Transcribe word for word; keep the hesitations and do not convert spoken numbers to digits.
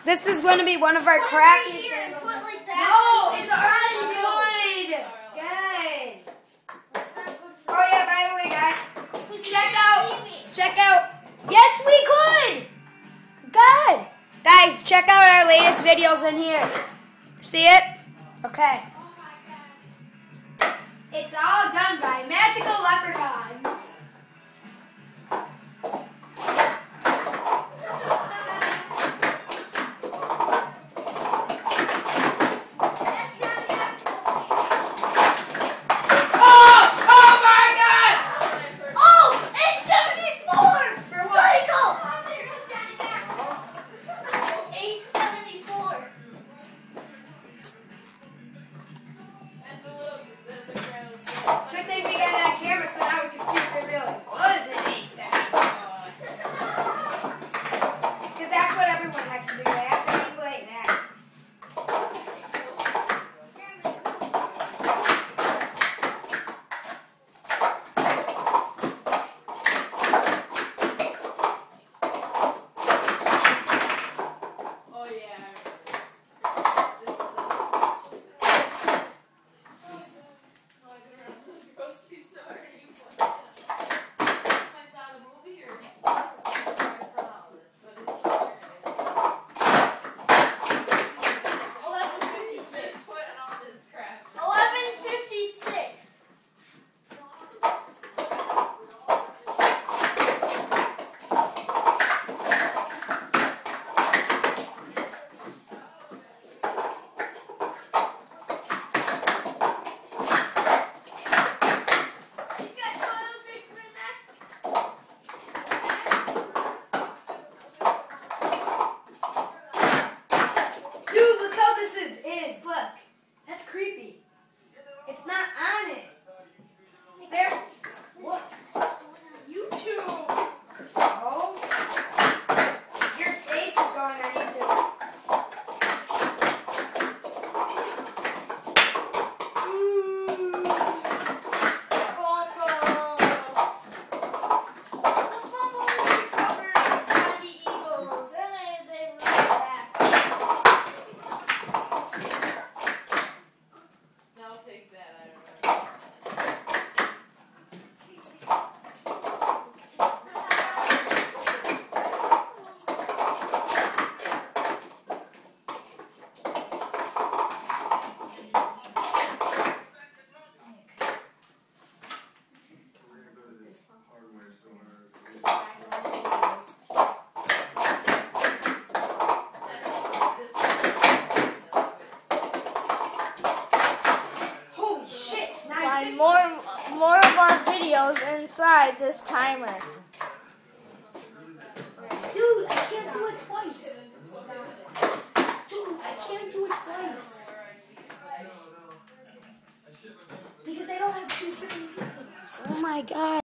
This is going to be one of our crappiest singles. Like no, it's already good. Good. Oh yeah, by the way, guys, check out, check out. Yes, we could. Good. Guys, check out our latest videos in here. See it? Okay. It's all done by Magical Leprechauns. Good thing we got that camera so now we can see if it really was an eight seventy-four. Because that's what everyone has to do. They have to be like that. Oh yeah. Creepy. It's not on it. There. What? YouTube. Oh. Your face is going on YouTube. Ooh. The fumble was recovered by the Eagles, and they, they were back. I'll take that, I don't know. Find more, more of our videos inside this timer. Dude, I can't do it twice. Dude, I can't do it twice. Because I don't have two freaking videos. Oh my god.